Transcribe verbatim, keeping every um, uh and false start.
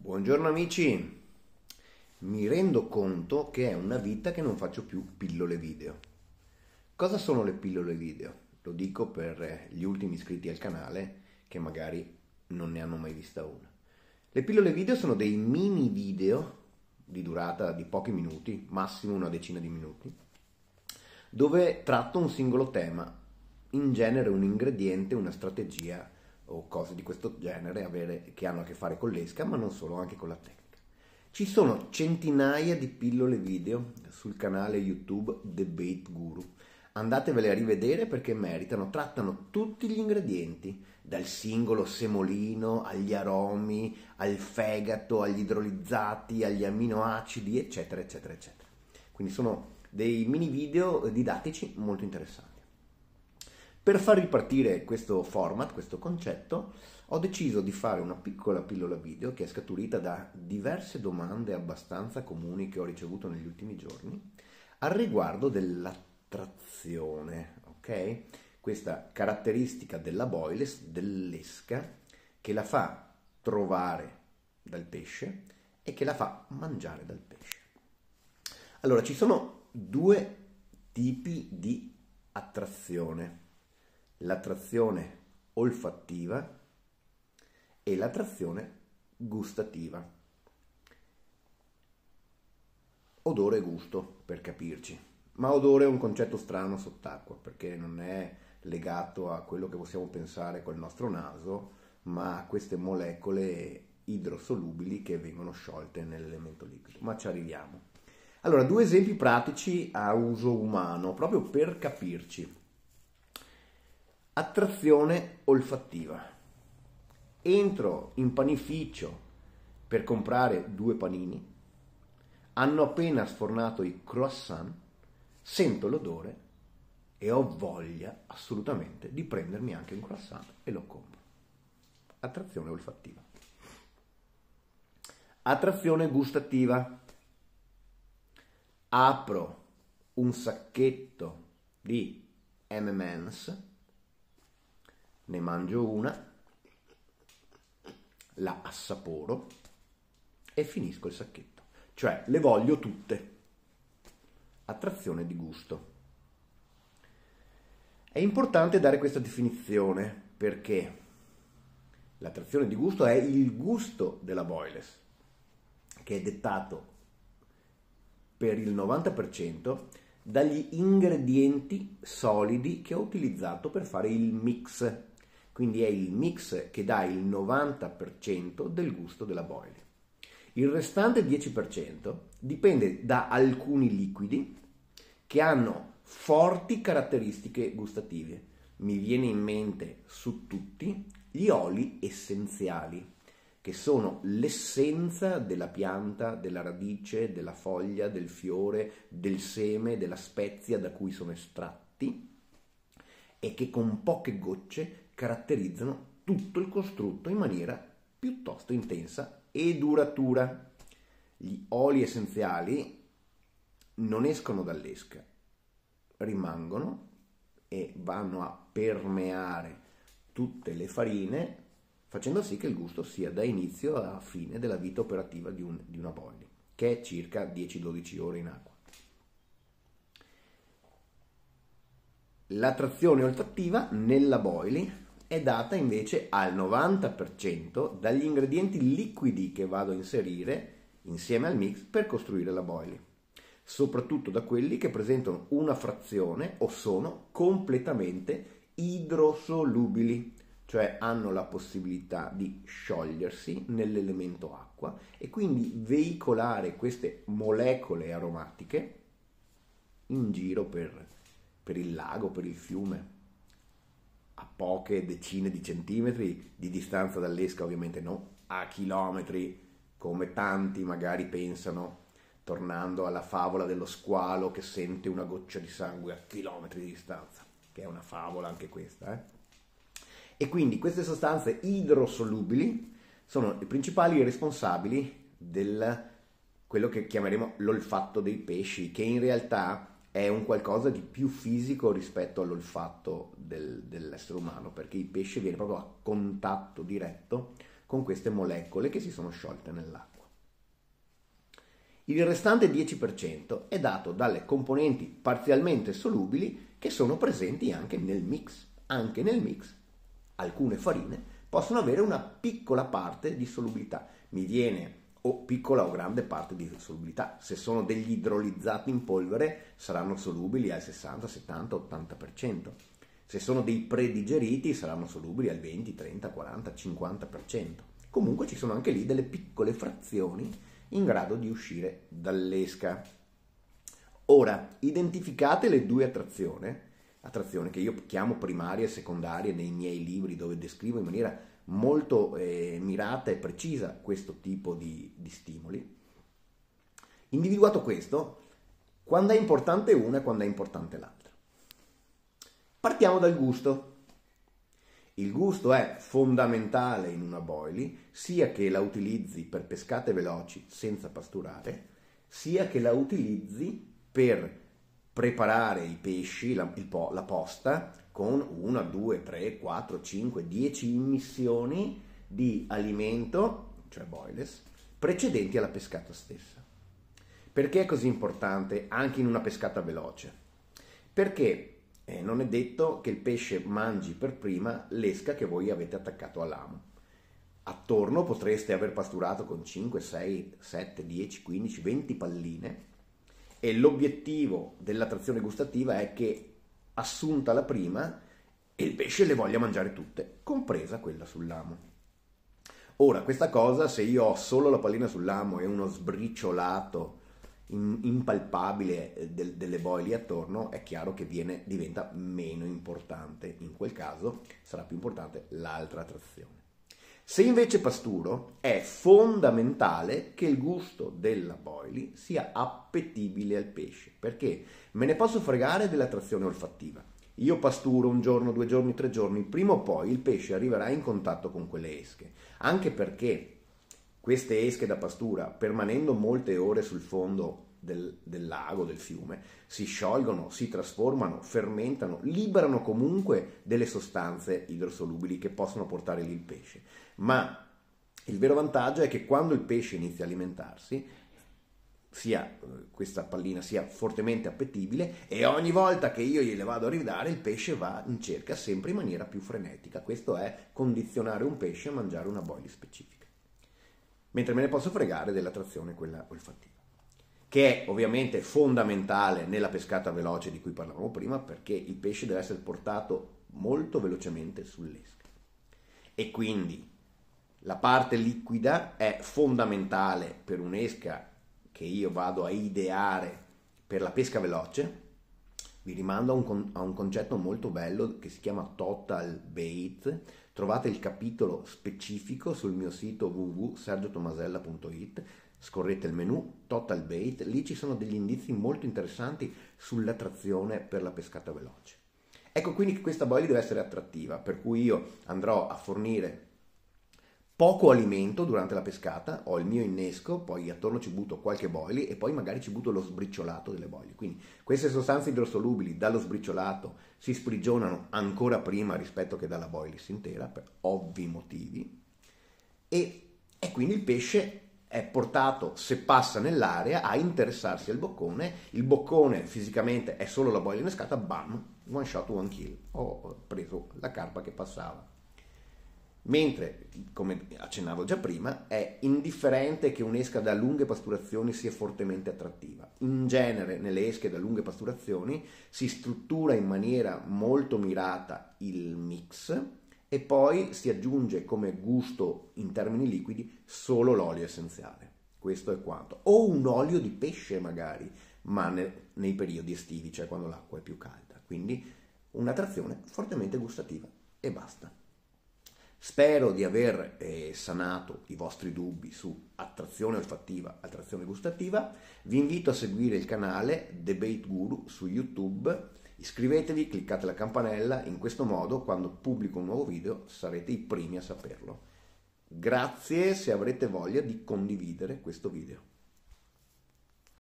Buongiorno amici, mi rendo conto che è una vita che non faccio più pillole video. Cosa sono le pillole video? Lo dico per gli ultimi iscritti al canale che magari non ne hanno mai vista una. Le pillole video sono dei mini video di durata di pochi minuti, massimo una decina di minuti, dove tratto un singolo tema, in genere un ingrediente, una strategia o cose di questo genere avere, che hanno a che fare con l'esca, ma non solo, anche con la tecnica. Ci sono centinaia di pillole video sul canale YouTube The Bait Guru. Andatevele a rivedere perché meritano, trattano tutti gli ingredienti, dal singolo semolino agli aromi, al fegato, agli idrolizzati, agli aminoacidi, eccetera, eccetera, eccetera. Quindi sono dei mini video didattici molto interessanti. Per far ripartire questo format, questo concetto, ho deciso di fare una piccola pillola video che è scaturita da diverse domande abbastanza comuni che ho ricevuto negli ultimi giorni al riguardo dell'attrazione, ok? Questa caratteristica della boiless, dell'esca, che la fa trovare dal pesce e che la fa mangiare dal pesce. Allora, ci sono due tipi di attrazione. L'attrazione olfattiva e l'attrazione gustativa. Odore e gusto, per capirci. Ma odore è un concetto strano sott'acqua, perché non è legato a quello che possiamo pensare col nostro naso, ma a queste molecole idrosolubili che vengono sciolte nell'elemento liquido. Ma ci arriviamo. Allora, due esempi pratici a uso umano, proprio per capirci. Attrazione olfattiva. Entro in panificio per comprare due panini, hanno appena sfornato i croissant, sento l'odore e ho voglia assolutamente di prendermi anche un croissant e lo compro. Attrazione olfattiva. Attrazione gustativa. Apro un sacchetto di emme and em's, ne mangio una, la assaporo e finisco il sacchetto. Cioè, le voglio tutte. Attrazione di gusto. È importante dare questa definizione perché l'attrazione di gusto è il gusto della boiless, che è dettato per il novanta per cento dagli ingredienti solidi che ho utilizzato per fare il mix. Quindi è il mix che dà il novanta per cento del gusto della boilie. Il restante dieci per cento dipende da alcuni liquidi che hanno forti caratteristiche gustative. Mi viene in mente su tutti gli oli essenziali, che sono l'essenza della pianta, della radice, della foglia, del fiore, del seme, della spezia da cui sono estratti e che con poche gocce caratterizzano tutto il costrutto in maniera piuttosto intensa e duratura. Gli oli essenziali non escono dall'esca, rimangono e vanno a permeare tutte le farine, facendo sì che il gusto sia da inizio a fine della vita operativa di, un, di una boilie, che è circa dieci dodici ore in acqua. L'attrazione olfattiva nella boilie è data invece al novanta per cento dagli ingredienti liquidi che vado a inserire insieme al mix per costruire la boilie, soprattutto da quelli che presentano una frazione o sono completamente idrosolubili, cioè hanno la possibilità di sciogliersi nell'elemento acqua e quindi veicolare queste molecole aromatiche in giro per, per il lago, per il fiume, a poche decine di centimetri di distanza dall'esca, ovviamente no, a chilometri, come tanti magari pensano, tornando alla favola dello squalo che sente una goccia di sangue a chilometri di distanza, che è una favola anche questa, eh? E quindi queste sostanze idrosolubili sono i principali responsabili del quello che chiameremo l'olfatto dei pesci, che in realtà è un qualcosa di più fisico rispetto all'olfatto del, dell'essere umano, perché il pesce viene proprio a contatto diretto con queste molecole che si sono sciolte nell'acqua. Il restante dieci per cento è dato dalle componenti parzialmente solubili che sono presenti anche nel mix. Anche nel mix alcune farine possono avere una piccola parte di solubilità. Mi viene o piccola o grande parte di solubilità. Se sono degli idrolizzati in polvere saranno solubili al sessanta, settanta, ottanta per cento. Se sono dei predigeriti saranno solubili al venti, trenta, quaranta, cinquanta per cento. Comunque ci sono anche lì delle piccole frazioni in grado di uscire dall'esca. Ora, identificate le due attrazioni, attrazioni che io chiamo primarie e secondarie nei miei libri, dove descrivo in maniera molto eh, mirata e precisa questo tipo di, di stimoli. Individuato questo, quando è importante una e quando è importante l'altra. Partiamo dal gusto. Il gusto è fondamentale in una boilie, sia che la utilizzi per pescate veloci senza pasturare, sia che la utilizzi per preparare i pesci, la, il po, la posta, con una, due, tre, quattro, cinque, dieci immissioni di alimento, cioè boilies, precedenti alla pescata stessa. Perché è così importante anche in una pescata veloce? Perché eh, non è detto che il pesce mangi per prima l'esca che voi avete attaccato all'amo. Attorno potreste aver pasturato con cinque, sei, sette, dieci, quindici, venti palline, e l'obiettivo della trazione gustativa è che, assunta la prima, il pesce le voglia mangiare tutte, compresa quella sull'amo. Ora, questa cosa, se io ho solo la pallina sull'amo e uno sbriciolato in, impalpabile del, delle boilie attorno, è chiaro che viene, diventa meno importante. In quel caso sarà più importante l'altra trazione. Se invece pasturo, è fondamentale che il gusto della boilie sia appetibile al pesce, perché me ne posso fregare della trazione olfattiva. Io pasturo un giorno, due giorni, tre giorni, prima o poi il pesce arriverà in contatto con quelle esche, anche perché queste esche da pastura, permanendo molte ore sul fondo del, del lago, del fiume, si sciolgono, si trasformano, fermentano, liberano comunque delle sostanze idrosolubili che possono portare lì il pesce. Ma il vero vantaggio è che quando il pesce inizia a alimentarsi, sia questa pallina sia fortemente appetibile, e ogni volta che io gliele vado a ridare il pesce va in cerca sempre in maniera più frenetica. Questo è condizionare un pesce a mangiare una boilie specifica. Mentre me ne posso fregare della trazione quella olfattiva, che è ovviamente fondamentale nella pescata veloce di cui parlavamo prima, perché il pesce deve essere portato molto velocemente sull'esca. E quindi la parte liquida è fondamentale per un'esca che io vado a ideare per la pesca veloce. Vi rimando a un, a un concetto molto bello che si chiama Total Bait. Trovate il capitolo specifico sul mio sito w w w punto sergio tomasella punto it, scorrete il menu Total Bait, lì ci sono degli indizi molto interessanti sulla trazione per la pescata veloce. Ecco quindi che questa boilie deve essere attrattiva, per cui io andrò a fornire poco alimento durante la pescata, ho il mio innesco, poi attorno ci butto qualche boilie e poi magari ci butto lo sbriciolato delle boilie. Quindi queste sostanze idrosolubili dallo sbriciolato si sprigionano ancora prima rispetto che dalla boilie intera, per ovvi motivi, e, e quindi il pesce è portato, se passa nell'area, a interessarsi al boccone. Il boccone fisicamente è solo la boilia innescata, bam, one shot, one kill, ho preso la carpa che passava. Mentre, come accennavo già prima, è indifferente che un'esca da lunghe pasturazioni sia fortemente attrattiva. In genere, nelle esche da lunghe pasturazioni si struttura in maniera molto mirata il mix e poi si aggiunge come gusto in termini liquidi solo l'olio essenziale. Questo è quanto. O un olio di pesce magari, ma ne, nei periodi estivi, cioè quando l'acqua è più calda. Quindi una trazione fortemente gustativa e basta. Spero di aver eh, sanato i vostri dubbi su attrazione olfattiva, attrazione gustativa. Vi invito a seguire il canale The Bait Guru su YouTube. Iscrivetevi, cliccate la campanella, in questo modo quando pubblico un nuovo video sarete i primi a saperlo. Grazie se avrete voglia di condividere questo video.